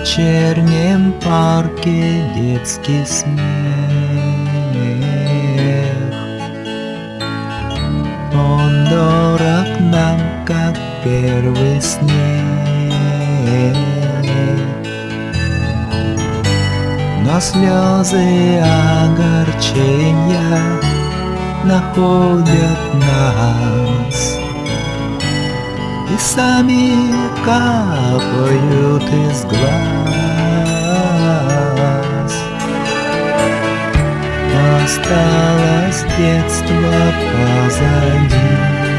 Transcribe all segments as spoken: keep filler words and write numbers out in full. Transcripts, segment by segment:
вечернем парке детский смех. Он дорог нам, как первый снег. Но слезы огорчения находят нас и сами капают из глаз. Осталось детство позади.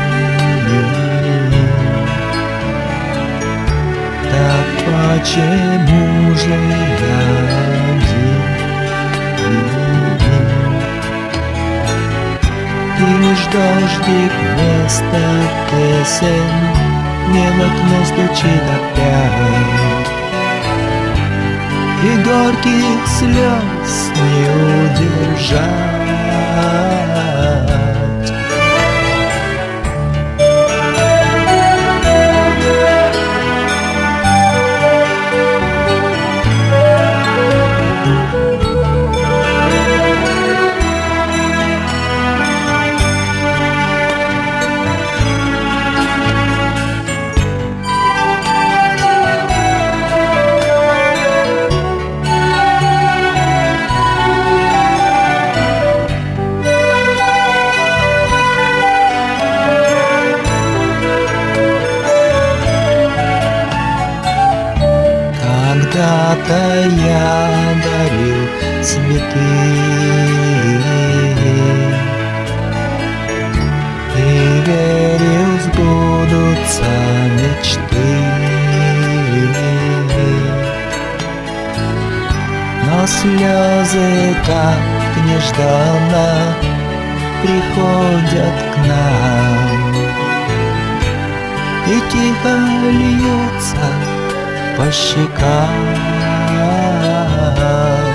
Так почему же я один? И лишь дождик вместо песен мне в окно стучит опять, и горьких слез не удержать. Когда-то я дарил цветы и верил, сбудутся мечты. Но слезы так нежданно приходят к нам и тихо льются по щекам.